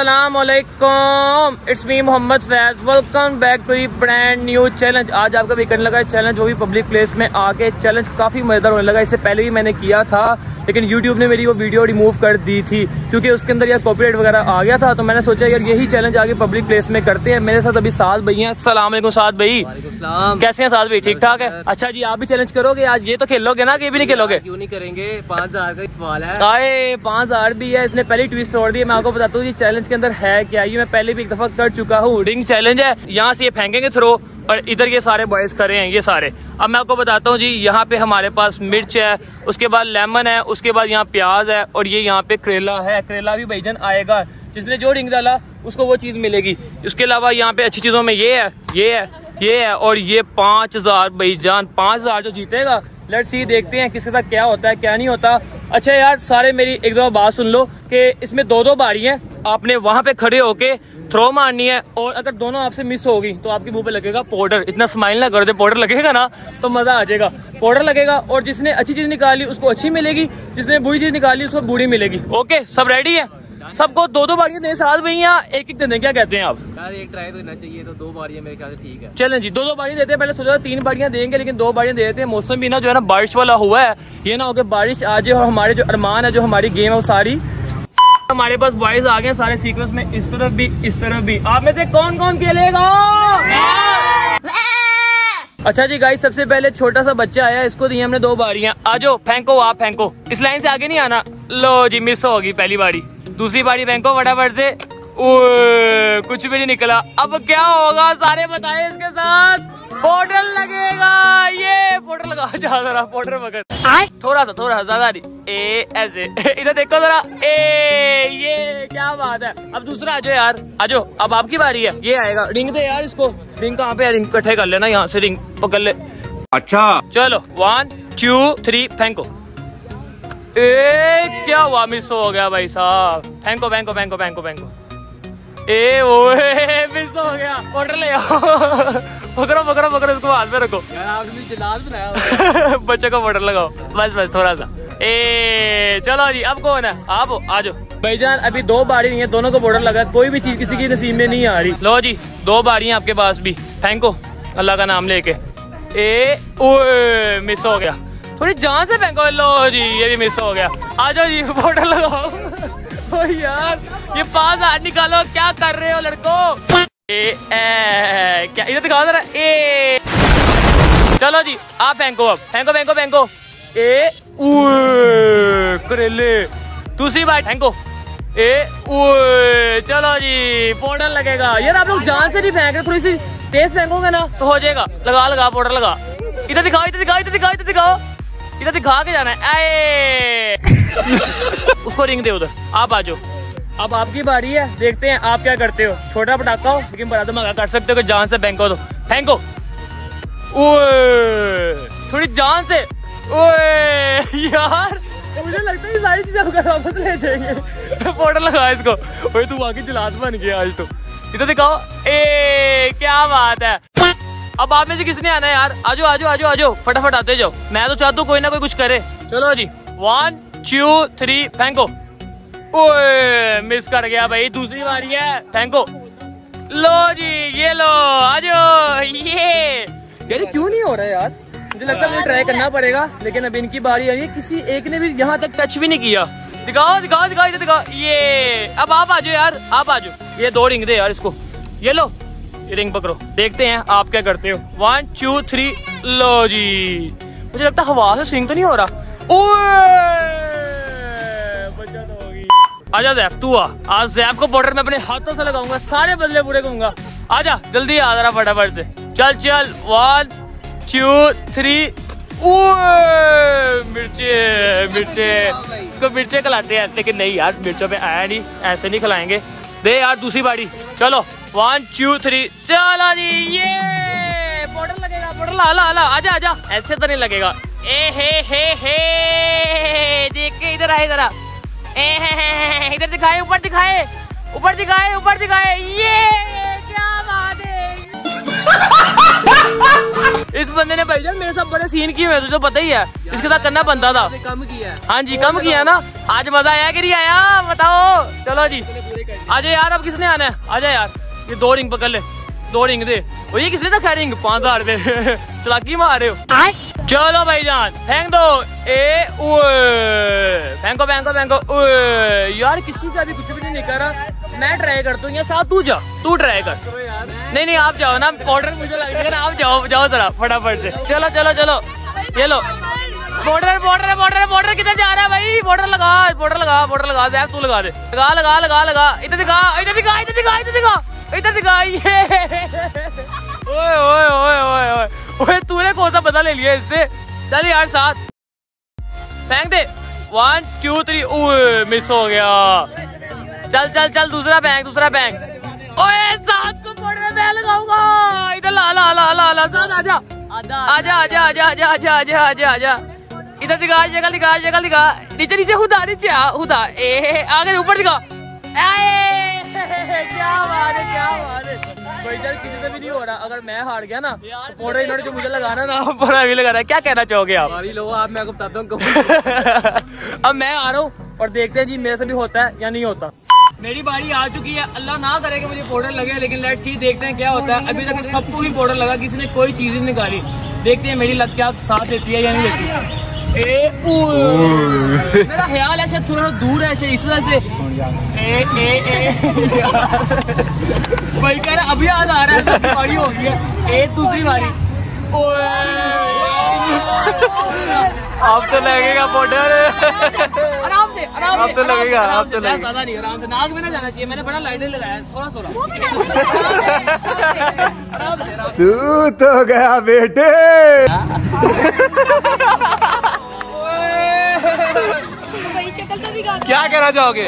अस्सलाम वालेकुम, it's me Mohammad Faiz. Welcome back to the brand new challenge. आज आपका भी करने लगा चैलेंज, वो भी पब्लिक प्लेस में आके। चैलेंज काफी मजेदार होने लगा। इससे पहले भी मैंने किया था, लेकिन YouTube ने मेरी वो वीडियो रिमूव कर दी थी क्योंकि उसके अंदर यार कॉपीराइट वगैरह आ गया था। तो मैंने सोचा यार यही चैलेंज आगे पब्लिक प्लेस में करते हैं। मेरे साथ अभी साद भाई हैं। अस्सलाम वालेकुम साद भाई। कैसे हैं साद भाई? ठीक ठाक है। अच्छा जी, आप भी चैलेंज करोगे आज? ये तो खेलोगे ना कि ये भी नहीं खेलोगे? क्यों नहीं करेंगे, 5000 का सवाल है। आए 5000 भी है। इसने पहली ट्विस्ट तोड़ दी। मैं आपको बताता हूँ ये चैलेंज के अंदर है क्या। ये मैं पहले भी एक दफा कर चुका हूँ। रिंग चैलेंज है। यहाँ से ये फेंकेंगे थ्रो और इधर ये सारे बॉयज खड़े हैं, ये सारे। अब मैं आपको बताता हूँ जी, यहाँ पे हमारे पास मिर्च है, उसके बाद लेमन है, उसके बाद यहाँ प्याज है और ये यहाँ पे करेला है। करेला भी भाईजान आएगा। जिसने जो रिंग डाला उसको वो चीज मिलेगी। उसके अलावा यहाँ पे अच्छी चीजों में ये है, ये है, ये है और ये 5000 भाईजान। 5000 जो जीतेगा, लेट्स सी, देखते हैं किसके साथ क्या होता है क्या नहीं होता। अच्छा यार, सारे मेरी एक दो बात सुन लो कि इसमें दो बारी है। आपने वहां पे खड़े होके थ्रो मारनी है और अगर दोनों आपसे मिस होगी तो आपके मुंह पे लगेगा पाउडर। इतना स्माइल ना करो, जब पाउडर लगेगा ना तो मजा आ जाएगा। पाउडर लगेगा और जिसने अच्छी चीज निकाली उसको अच्छी मिलेगी, जिसने बुरी चीज निकाली उसको बुरी मिलेगी। ओके, सब रेडी है? सबको दो बारियां दें साथ में या एक एक दें? क्या कहते हैं आप? यार एक ट्राई तो देना चाहिए, तो 2 बारियां मेरे ख्याल से ठीक है। चलें जी, दो बारियां देते हैं। पहले सोचा 3 बारियां देंगे, लेकिन 2 बारियां दे देते हैं। मौसम भी ना जो है ना बारिश वाला हुआ है। ये ना हो कि बारिश आ जाए और हमारे जो अरमान है, जो हमारी गेम है वो सारी। हमारे पास बॉयज आ गए सारे सीक्वेंस में, इस तरफ भी इस तरफ भी। आप में से कौन कौन खेलेगा? अच्छा जी गाइस, सबसे पहले छोटा सा बच्चा आया, इसको दी हमने 2 बारियां। आ जाओ, फेंको, आप फेंको। इस लाइन से आगे नहीं आना। लो जी, मिस होगी पहली बारी। दूसरी बारी फेंको फटाफट से। कुछ भी नहीं निकला। अब क्या होगा सारे बताए। इसके साथ पाउडर लगेगा। ये पाउडर लगा, जरा पाउडर मगर थोड़ा सा ज्यादा नहीं। ए ऐसे इधर देखो जरा। ए ये क्या बात है। अब दूसरा आ जाओ यार, आ जाओ। अब आपकी बारी है। ये आएगा। रिंग दे यार इसको। रिंग कहाँ पे है? रिंग इकट्ठे कर लेना, यहाँ से रिंग पकड़ ले। अच्छा चलो, 1 2 3 फेंको। ए क्या हुआ? मिस हो गया भाई साहब। फेंको फेंको फेंको फेंको फेंको। ए ओए मिस हो गया। पाउडर ले आओ। पकड़ो पकड़ो पकड़ो, इसको हाथ में रखो। यार आपने जलाल बनाया। बच्चे को पाउडर लगाओ। बस थोड़ा सा। ए चलो जी, अब कौन है? आप आ जाओ भाईजान। अभी 2 बारी नहीं है, दोनों को पाउडर लगा। कोई भी चीज किसी की नसीब में नहीं आ रही। लो जी, 2 बारियां आपके पास भी। फेंको अल्लाह का नाम लेके। ए ओए मिस हो गया। थोड़ी जान से फेंको। लो जी, ये भी मिस हो गया। आ जाओ जी, पाउडर लगाओ। ओ यार, ये 5000 निकालो। क्या कर रहे हो लड़को? क्या इधर दिखाओ जरा। ए चलो जी, आप फेंको। अब फेंको फेंको फेंको। ए करेले। दूसरी बार फेंको। ए चलो जी, पाउडर लगेगा। यार आप लोग जान से नहीं फेंक रहे, थोड़ी सी तेज फेंकोगे ना तो हो जाएगा। लगा पाउडर लगा। इधर दिखाओ, इधर दिखाओ, इधर दिखाओ, इधर दिखाओ। इधर दिखा के जाना है। उसको रिंग दे उधर। आप आ जाओ। अब आपकी बारी है, देखते हैं आप क्या करते हो। छोटा पटाखा हो लेकिन बड़ा धमाका कर सकते हो कि जान से फेंको तो फेंको। थोड़ी जान से। ओए यार, मुझे लगता है ये सारी चीजें वापस ले जाएंगे। पाउडर लगा इसको। ओए तू आगे जलाद बन गया आज तो। इधर दिखाओ। ए क्या बात है। अब आप में से किसने आना है यार? आजो आजो आजो आजो, फटाफट आते जाओ। मैं तो चाहता हूँ कोई ना कोई कुछ करे। चलो जी, 1 2 3 फेंको। ओए मिस कर गया भाई। दूसरी बारी है, फेंको। लो जी, ये लो, आजो। ये यार क्यों नहीं हो रहा है यार? मुझे लगता है मुझे ट्राई करना पड़ेगा, लेकिन अब इनकी बारी आई है। किसी एक ने भी यहाँ तक टच भी नहीं किया। दिखाओ दिखाओ दिखाओ, इधर दिखाओ। ये अब आप आ जाओ यार, आप आ जाओ। ये 2 रिंग दे यार इसको। ये लो, ये रिंग पकड़ो। देखते हैं आप क्या करते हो। 1 2 3 लो जी। मुझे लगता है हवा से स्विंग तो नहीं हो रहा। बचा तो होगी। आजा ज़ैफ, तू आ। आज ज़ैफ को पाउडर में अपने हाथों से लगाऊंगा, सारे बदले पूरे करूंगा। आजा जल्दी आ जरा फटाफट से। चल चल, 1 2 3। मिर्चे इसको मिर्चे खिलाते हैं, लेकिन नहीं यार, मिर्चों पे आया नहीं। ऐसे नहीं खिलाएंगे। दे यार दूसरी बारी। चलो 1 2 3 चलो जी। ये पाउडर लगेगा। पाउडर ला आजा आजा। ऐसे तो नहीं लगेगा। ए हे देख के इधर आए जरा। इधर दिखाए, ऊपर दिखाए, ऊपर दिखाए, ऊपर दिखाए। ये क्या बात है। इस बंदे ने भाईजान मेरे साथ बड़े सीन किए हुए, तुझे पता ही है। इसके साथ करना बनता था। कम किया। हाँ जी, कम किया ना। आज मजा आया कि नहीं आया बताओ। चलो जी, आजा यार, अब किसने आना है? आजा यार, ये 2 रिंग पकड़ ले, 2 रिंग दे। और ये किसने रखा रिंग? 5000 रुपए चलाकी मार रहे हो। चलो भाईजान फेंक दो। फेंको फेंको फेंको। यार किसी का भी कुछ भी नहीं निकल रहा। मैं ट्राई करता हूँ, साथ तू जा, तू ट्राई कर। नहीं आप जाओ ना, ऑर्डर मुझे लगेगा। आप जाओ जरा फटाफट से। चलो चलो चलो, ये लो। बॉर्डर किधर जा रहा है भाई? बॉर्डर लगा जैब, तू लगा दे। लगा इधर दिखा। ओए तूने कौन सा बदला ले लिया इससे? चल यार साथ फेंक दे। 1 2 3। ओए मिस हो गया। चल दूसरा बैंक। ओए साथ को बॉर्डर में लगाऊंगा। इधर ला साथ आजा। इधर दिखा, जगह दिखा। नीचे हुदा, नीचे हुदा। आगे ऊपर दिखा। क्या बात है भाई यार, किसी से भी नहीं हो रहा। अगर मैं हार गया ना तो पोड़ा इन्होंने जो मुझे लगाना ना, पोड़ा भी लगा रहा है। क्या कहना चाहोगे आप? लो आप, मैं आपको बताता हूँ। अब मैं आ रहा हूँ और देखते हैं जी मेरे से भी होता है या नहीं होता। मेरी बारी आ चुकी है। अल्लाह ना करे कि मुझे पाउडर लगे, लेकिन लेट्स सी, देखते हैं क्या होता है। अभी तक सबको भी पाउडर लगा, किसी ने कोई चीज नहीं निकाली। देखते हैं मेरी लग क्या साथ देती है या नहीं देती। मेरा ख्याल है शायद थोड़ा दूर है इस वजह से। भाई कह रहा अभी याद आ रहा है, बारी हो गई है। दूसरी बारी। अब तो लगेगा पाउडर। आराम से अब तो लगेगा। ज्यादा नहीं, आराम से। नाक में ना जाना चाहिए। मैंने बड़ा लाइटर लगाया, थोड़ा तू तो गया बेटे। क्या कहना चाहोगे?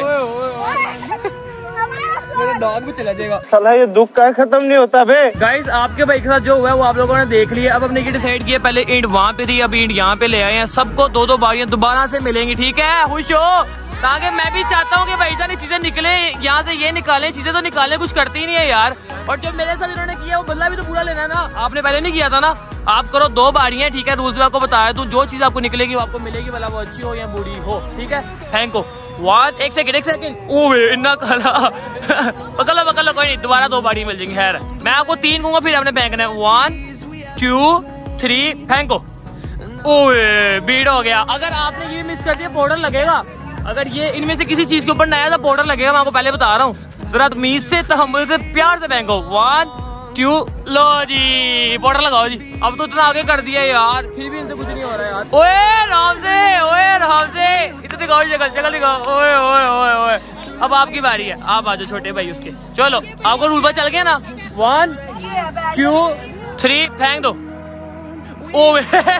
मेरा डॉग भी चला जाएगा। साला ये दुख का खत्म नहीं होता बे। गाइस आपके भाई के साथ जो हुआ है वो आप लोगों ने देख लिया। अब हमने ये डिसाइड किया, पहले ईंट वहाँ पे थी, अब ईंट यहाँ पे ले आए हैं। सबको 2-2 बारियां दोबारा से मिलेंगी, ठीक है? खुश हो? ताकि मैं भी चाहता हूँ कि भाईजान ये चीजें निकले, यहाँ से ये निकाले, चीजें तो निकाले, कुछ करती ही नहीं है यार। और जो मेरे साथ इन्होंने किया वो बदला भी तो पूरा लेना है ना। आपने पहले नहीं किया था ना। आप करो 2 बारियां, ठीक है? रूल्स में आपको बताया तू, जो चीज आपको निकलेगी वो आपको मिलेगी, भला वो अच्छी हो या बुरी हो, ठीक है? Thank you. 1 सेकंड। ओए इतना काला। पकड़ लो कोई नहीं, दोबारा 2 बारी मिल जाएंगी। खैर मैं आपको 3 दूंगा, फिर आपने फेंकना है। 1 2 3 फेंको। ओए बीट हो गया। अगर आपने ये मिस कर दिया पाउडर लगेगा। अगर ये इनमें से किसी चीज के ऊपर नया तो पाउडर लगेगा, मैं आपको पहले बता रहा हूँ। जरा तमीज से, तहम्मुल से, प्यार से फेंको। 1 2 लो जी, पाउडर लगाओ जी। अब तो इतना आगे कर दिया यार, फिर भी इनसे कुछ नहीं हो रहा यार। ओए आराम से इतना दिखाओ, शक्ल दिखाओ। ओए अब आपकी बारी है, आप आ जाओ छोटे भाई उसके। चलो आपको रूल पर चल गया ना। 1 2 3 फेंक दो। ओए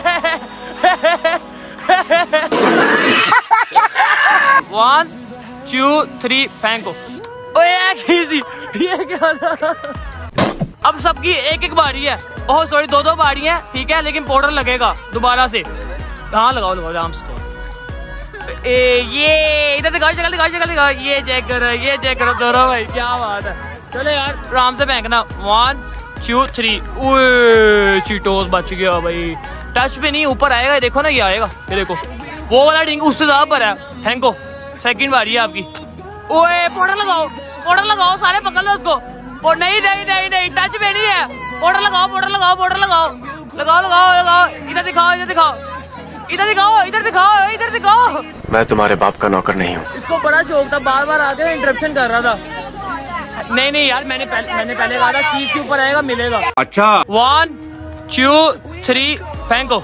1 2 3 फेंको। ओए ये क्या था? अब सबकी एक बारी है। ओह सॉरी, 2-2 बारी है, ठीक है? लेकिन पाउडर लगेगा दोबारा से। हाँ लगाओ आराम से। ये इधर दिखाओ, शक्ल दिखाओ। ये चेक करो दोनों भाई, क्या बात है। चलो यार आराम से फेंकना। 1 2 3। ओए चीटोस बच गया भाई। टच पे नहीं, ऊपर आएगा, देखो ना, ये आएगा। ये देखो वो वाला डिंग उससे ज्यादा पर है। फेंको। सेकंड बारी है आपकी। ओए पाउडर लगाओ, सारे पकड़ लो उसको। और नहीं टच पे नहीं है। पाउडर लगाओ। इधर दिखाओ। मैं तुम्हारे बाप का नौकर नहीं हूँ। इसको बड़ा शौक था, बार आके इंटरप्शन कर रहा था। नहीं यार, मैंने पहले कहा था चीज के ऊपर आएगा मिलेगा। अच्छा 1 2 3 फेंको।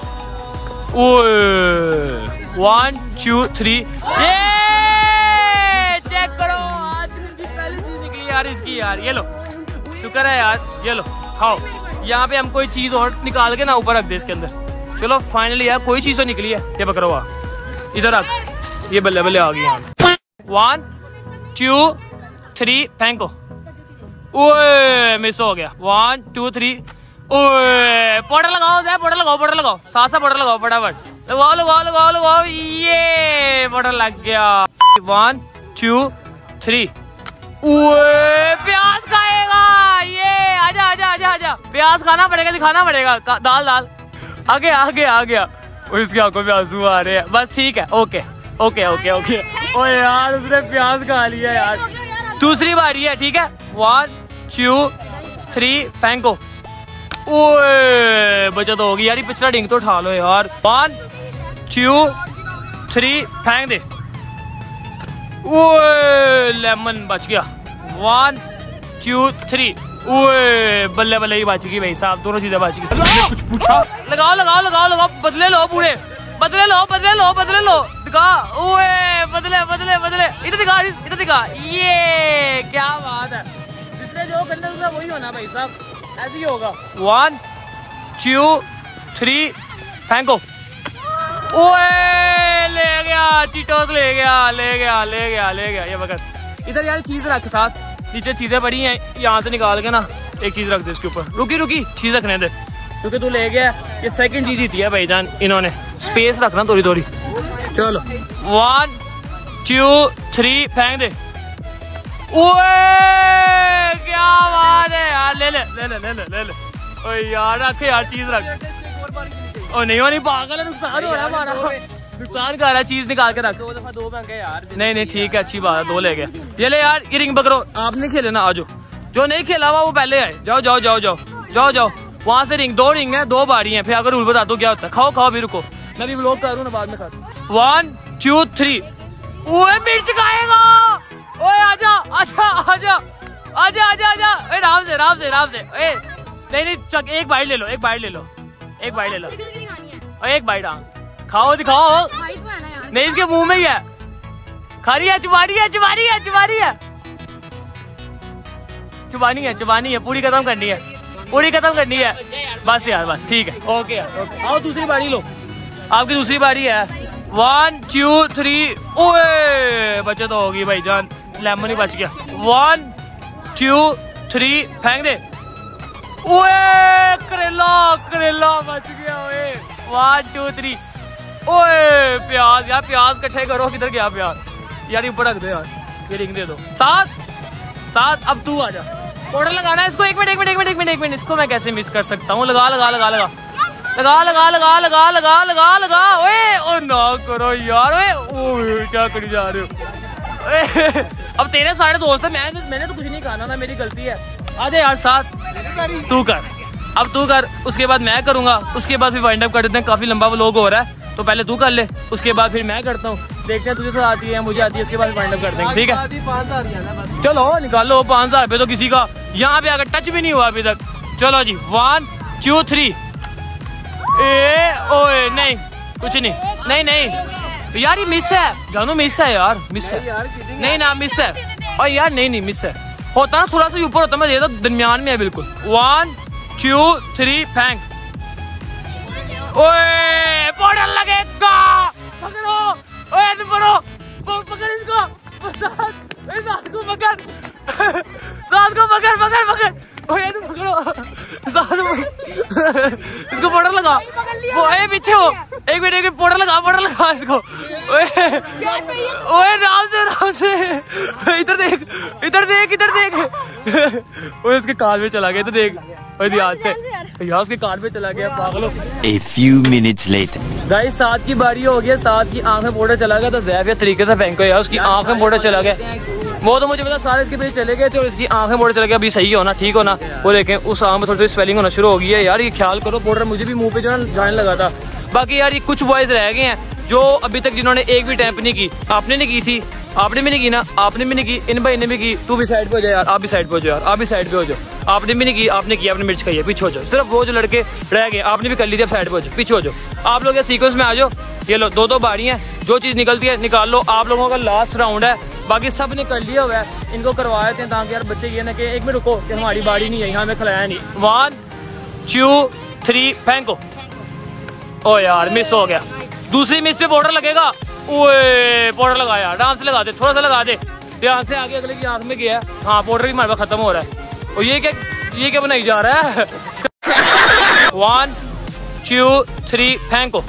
1 2 3। ये चेक करो, आज की पहली चीज निकली यार इसकी यार। ये लो, शुक्र है यार। ये लो खाओ। यहाँ पे हम कोई चीज और निकाल के ना ऊपर रख दे इसके अंदर। चलो फाइनली यार कोई चीज तो निकली है। ये पकड़ो, इधर रख। ये बल्ले आ गई यहाँ। 1 2 3 फेंको। ओए मिस हो गया। 1 2 3। ओए पाउडर लगाओ। सासा पाउडर लगाओ फटाफट। लगाओ। ये पाउडर लग गया। 1 2 3। ओए प्याज खाएगा ये। आजा। प्याज खाना पड़ेगा, दिखाना पड़ेगा। दाल आ गया। इसके आंखों में आंसू आ रहे हैं। बस ठीक है, ओके। ओए यार उसने प्याज खा लिया यार। दूसरी बारी है, ठीक है। 1 2 3 फेंको। ओए बचत होगी यार, पिछला डिंग तो उठा लो यार। 1 2 3 फेंक दे। ओए लेमन बच गया। 1 2 3। ओए बल्ले बल्ले ही बच गई भाई साहब, दोनों चीजें बच गई। कुछ पूछा? लगाओ लगाओ लगाओ लगाओ, बदले लो पूरे, बदले लो बदले लो बदले लो, दिखा। ओए बदले बदले बदले, इधर दिखा इधर दिखा। ये क्या बात है, जिसने जो करना होगा वही होना भाई साहब, ऐसे ही होगा। 1 2 3 फेंको। ओए ले गया, चीटोस ले गया ले गया ले गया ले गया। ये वक्त इधर यार चीज रख, साथ नीचे चीजें पड़ी हैं, यहाँ से निकाल के ना एक चीज रख दे इसके ऊपर। रुकी रुकी चीज रखने दे, क्योंकि तू ले गया। ये सेकंड चीज जीती है भाईजान, इन्होंने स्पेस रखना थोड़ी थोड़ी। चलो 1 2 3 फेंक दे। ओए क्या बात है यार, ले ले ले ले ले ले ले ले। ओए यार रख यार, चीज रख। ओ नहीं नहीं पागल है, नुकसान हो रहा है हमारा, नुकसान कर रहा है, चीज निकाल के रख। 2 दफा 2 फेंके यार। नहीं नहीं ठीक है, अच्छी बात है, 2 ले गए। ये ले यार, ये रिंग पकड़ो। आपने खेले ना, आज जो नहीं खेला हुआ वो पहले आए। जाओ जाओ जाओ जाओ जाओ जाओ, वहां से रिंग, 2 रिंग है, 2 बारी है। फिर अगर रूल बता दो क्या होता है। खाओ खाओ भी, रुको मैं भी व्लॉग कर रहा हूँ ना, बाद में खा। 1 2 3। ओए मिर्च खाएगा। ओए आजा आजा आजा आजा आजा आजा। ए राम से राम से राम से। ए नहीं नहीं चक, एक बाइट ले लो, एक बाइट ले लो, एक बाइट ले लो, और एक बाइट। हाँ खाओ, दिखाओ। नहीं इसके मुंह में ही है, खा रही है, चुबा रही है चुबा रही है चुबा रही है, चुबानी है चुबानी है, पूरी खत्म करनी है, पूरी खत्म करनी है। बस यार बस, ठीक है, ओके यार ओके। आओ दूसरी बारी लो, आपकी दूसरी बारी है। 1 2 3। ओए बचत तो होगी भाईजान, लेमन ही बच गया। 1 2 3 फेंक दे। ओए करेला करेला बच गया। ओए 1 2 3। ओए प्याज यार, प्याज इकट्ठे करो। किधर गया प्याज यार, ऊपर रख दो यार, ये रिंग दे दो। साथ अब तू आजा, ऑर्डर लगाना है इसको। एक मिनट, इसको मैं कैसे मिस कर सकता हूँ। लगा लगा लगा लगा लगा लगा लगा लगा लगा लगा लगा। ओए ओ ना करो यार, ओए क्या करी जा रहे हो। अब तेरे सारे दोस्त है, मैंने तो कुछ नहीं कहा ना, मेरी गलती है। आजा यार साथ, तू कर, अब तू कर, उसके बाद मैं करूंगा, उसके बाद फिर वाइंड अप कर देते हैं। काफी लंबा व्लॉग हो रहा है, तो पहले तू कर ले, उसके बाद फिर मैं करता हूँ। देखते हैं तुझे से आती है मुझे आती है, इसके बाद वाइंड अप कर देंगे, ठीक है। चलो निकालो 5000 रुपये, तो किसी का यहाँ पे आकर टच भी नहीं हुआ अभी तक। चलो जी 1 2 3। ए ओए नहीं कुछ नहीं नहीं यार, ये मिस है जानू, मिस है यार, मिस है नहीं ना, मिस है। और यार नहीं मिस है, होता ना थोड़ा सा ऊपर होता, मैं देता दरमियान में है बिल्कुल। 1 2 3 फेंक। ओए बॉर्डर लगेगा, पकड़ो। ओए तुम पकड़ इसको, साथ को पकड़, साथ को पकड़ पकड़ पकड़। ओए तुम पकड़ो साथ में, इसको बॉर्डर लगा। वो ए पीछे हो, एक मिनट बॉर्डर लगा इसको। ओए राम से इधर देख इधर देख इधर देख। ओए इसके कान में चला गया, तो देख याद से यार, उसके कान में चला गया, पागलो। A few minutes later. Guys 7 की बारी हो गई, 7 की आंख में बॉर्डर चला गया, तो ज़ैफ या तरीके से फेंको यार, उसकी आंख में बॉर्डर चला गया। वो तो मुझे पता, सारे इसके पीछे चले गए थे और इसकी आंख में बॉर्डर चला गया। अभी सही होना, ठीक होना। वो देखें उस आंख में थोड़ी स्वेलिंग होना शुरू हो गई है यार, ये ख्याल करो। बॉर्डर मुझे भी मुंह पे जो है जाने लगा था। बाकी यार ये कुछ बॉयज रह गए हैं जो अभी तक जिन्होंने एक भी टैंप नहीं की। आपने नहीं की थी, आपने भी नहीं की ना, आपने भी नहीं की, इन भाई ने भी की। तू भी साइड पे हो जाए यार, आप भी साइड पे हो जाओ यार, आप भी साइड पे हो जाओ। आपने भी नहीं की, आपने की, आपने मिर्च खाई है, पीछे हो जाओ। सिर्फ वो जो लड़के रह गए, आपने भी कर ली थी, अब साइड पे हो जाओ, पीछे हो जाओ। आप लोग ये सीक्वेंस में आ जाओ। ये लो 2-2 बारी हैं, जो चीज़ निकलती है निकाल लो। आप लोगों का लास्ट राउंड है, बाकी सब ने कर लिया हुआ है। इनको करवा देते हैं ताकि यार बच्चे ये ना कि एक मिनट रुको कि हमारी बारी नहीं है, यहाँ हमें खिलाया नहीं। 1 2 3 फेंको। ओ यार मिस हो गया, दूसरी मिस पे बॉर्डर लगेगा। ओए बॉर्डर लगाया, आराम से लगा दे, थोड़ा सा लगा दे, ध्यान से। आगे अगले की आंख में गया। हाँ बॉर्डर भी हमारे पास खत्म हो रहा है। और ये क्या बनाई जा रहा है। 1 2 3 फेंको।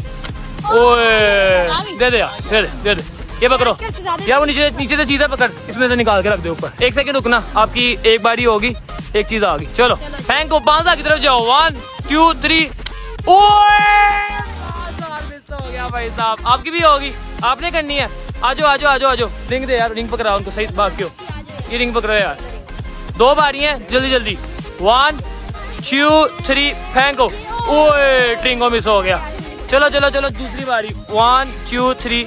ओए दे दे यार, दे दे ये पकड़ो यार, वो नीचे से चीजें पकड़, इसमें से निकाल के रख दे ऊपर। 1 सेकंड रुकना, आपकी एक बारी होगी, एक चीज आ गई। चलो फेंको, 5 की तरफ जाओ। 1 2 3। ओए हो गया भाई साहब, आपकी भी होगी, आपने करनी है। आजो आजो आजो आजो, रिंग दे यार, रिंग पकड़ा उनको सही। भाग क्यों, ये रिंग पकड़ो यार, 2 बारी हैं, जल्दी जल्दी। 1 2 3 फेंको। ओए ट्रिंगो मिस हो गया। चलो चलो चलो दूसरी बारी। 1 2 3।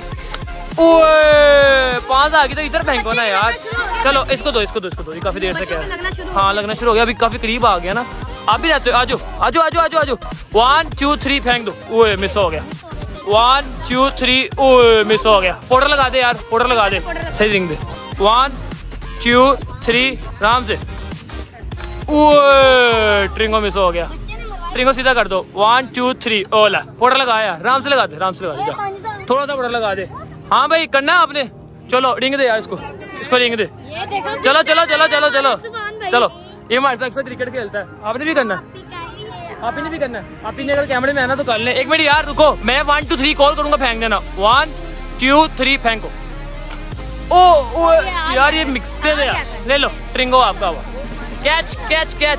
ओए 5 आ गई तो इधर फेंको ना यार। चलो इसको दो इसको दो इसको दो, ये काफी देर से कह रहा है। हाँ लगना शुरू हो गया, अभी काफी करीब आ गया ना। आप भी रहते हो, आजो आजो आजो आजो आजो। 1 2 3 फेंक दो। ओए मिस हो गया। 1 2 3। ओए मिस हो गया। पाउडर लगा दे यार, पाउडर लगा दे, सही रिंग दे। 1 2 3 आराम से। ओए ट्रिंगो मिस हो गया। ट्रिंगो सीधा कर दो। 1 2 3। ओला पाउडर लगा यार, आराम से लगा दे, आराम से लगा दे, थोड़ा सा पाउडर लगा दे। हाँ भाई करना आपने। चलो रिंग दे यार इसको, इसको रिंग दे। चलो चलो चलो चलो चलो चलो। ये हमारे साथ अक्सर क्रिकेट खेलता है, आपने भी करना। आप ही भी करना है। आप ही अगर कैमरे में आना तो कर ले। 1 मिनट यार रुको, मैं 1 2 3 कॉल करूंगा, फेंक देना। 1 2 3 फेंको। ओ यार ये मिक्स पे ले लो, ट्रिंगो आपका हुआ। Catch catch catch.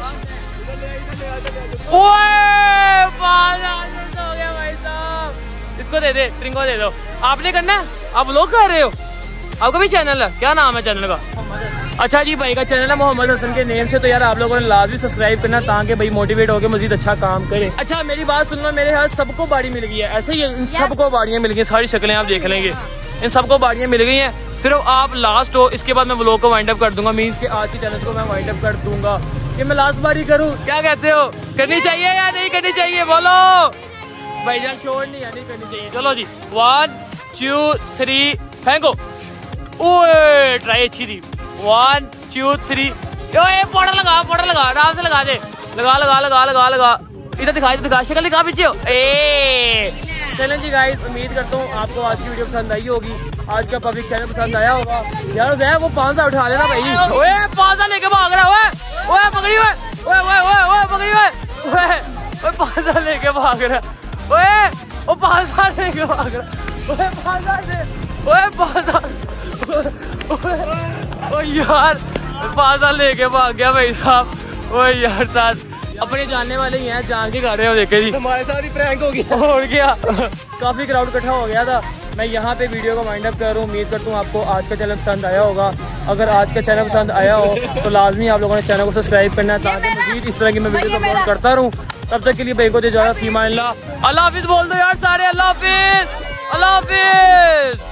ओए हो गया भाई साहब, इसको दे दे, ट्रिंगो दे दो। आपने करना है, आप लोग कर रहे हो, आपका भी चैनल है, क्या नाम है चैनल का? अच्छा जी भाई का चैनल है मोहम्मद हसन के नेम से। तो यार आप लोगों ने लाजमी सब्सक्राइब करना ताकि भाई मोटिवेट होकर मजीद अच्छा काम करें। अच्छा मेरी बात सुन लो, मेरे यहाँ सबको बाड़ी मिल गई है, ऐसे ही इन सबको बाड़ियाँ मिल गई, सारी शक्लें आप देख लेंगे, इन सबको बाड़ियाँ मिल गई हैं। सिर्फ आप लास्ट हो, इसके बाद मैं व्लॉग को वाइंड अप कर दूंगा, मीन्स के आज के चैनल को मैं वाइंड अप कर दूंगा। कि मैं लास्ट बारी करूँ, क्या कहते हो? करनी चाहिए या नहीं करनी चाहिए बोलो भाईजान? शोर नहीं है, नहीं करनी चाहिए। चलो जी 1 2 3 फेंको। ओए ट्राई अच्छी थी। 1 2 3। ओए पाउडर लगा, पाउडर लगा, आराम से लगा दे, लगा लगा लगा लगा लगा। इधर दिखा, इधर दिखा, शक्ल दिखा पीछे हो। चलें जी गाइस, उम्मीद करता हूँ आपको आज की वीडियो पसंद आई होगी, आज का पब्लिक चैनल पसंद आया होगा। यार जैब वो 500 उठा लेना भाई। ओए 500 लेके भाग रहा है, ओए पकड़ी हुए, ओए ओए ओए ओए पकड़ी हुए, ओए 500 लेके भाग रहा है, ओए वो 500 लेके भाग रहा है, ओए 500 दे, ओए 500, ओए यार 500 लेके भाग गया भाई साहब। ओए यार साथ अपने जानने वाले ही हैं, जान के कर रहे हो, देखे जी हमारे साथ ही प्रैंक हो गया। और क्या काफी क्राउड इकट्ठा हो गया था। मैं यहाँ पे वीडियो को वाइंड अप कर रहा हूँ। उम्मीद करता हूँ आपको आज का चैनल पसंद आया होगा। अगर आज का चैनल पसंद आया हो तो लाजमी आप लोगों ने चैनल को सब्सक्राइब करना है ताकि मजीद इस तरह की मैं वीडियो अपलोड करता रहूँ। तब तक के लिए भाई को दे इजाज़त, फी अल्लाह। अल्लाह हाफिज़ बोल दो यार सारे, अल्लाह हाफिज़, अल्लाह हाफिज़।